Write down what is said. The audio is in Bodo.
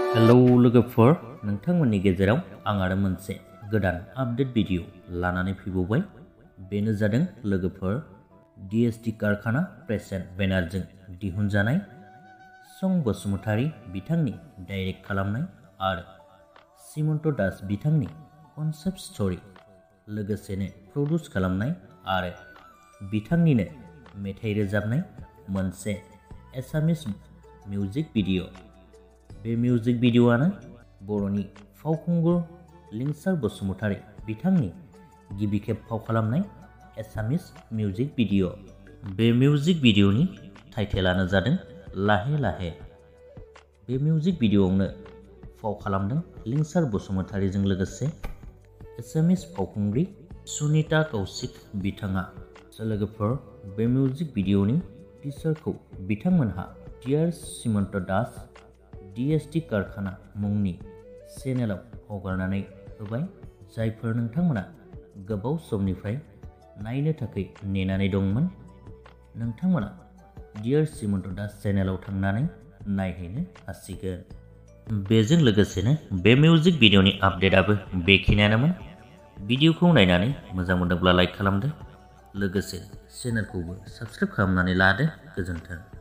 हेलौ लोगोफोर, नोंथांमोननि गेजेराव आं आरो मोनसे गोदान आपडेट भिडिअ लानानै फैबावबाय। बेनो जादों लोगोफोर DST कारखाना प्रेसेन्ट बेनारजों दिहुनजानाय सं बसुमतारी बिथांनि डाइरेक्ट खालामनाय आरो सिमन्त दास बिथांनि कनसेप्ट स्ट'री लोगोसेनो प्रडिउस खालामनाय आरो बिथांनिनो मेथाइ रोजाबनाय मोनसे एसामिस मिउजिक भिडिअ। बे मिउजिक भिडिअआनो बर'नि फावखुंगुर लिंसार बसुमतारी बिथांनि गिबि खेब फाव खालामनाय एसामिस मिउजिक भिडिअ। बे मिउजिक भिडिअनि टाइटेलानो जादों लाहे लाहे। बे मिउजिक भिडिअआवनो फाव खालामदों लिंसार बसुमतारीजों लोगोसे एसामिस फावखुंग्रि सुनिता कौचिक बिथाङा। लोगोफोर, बे मिउजिक भिडिअनि टिजारखौ बिथांमोनहा डियार सिमन्त दास DST कारखाना मुंनि चेनेलाव हगारनानै होबाय। जायफोर नोंथांमोना गोबाव समनिफ्राय नायनो थाखाय नेनानै दंमोन, नोंथांमोना डियार सिमन्त दास चेनेलाव थांनानै नायहैनो हासिगोन। बेजों लोगोसेनो बे मिउजिक भिडिअनि आपडेटआबो बेखिनियानोमोन। भिडिअखौ नायनानै मोजां मोनदोंब्ला लाइक खालामदो, लोगोसे चेनेलखौबो साबस्क्राइब खालामनानै लादो। गोजोन्थों।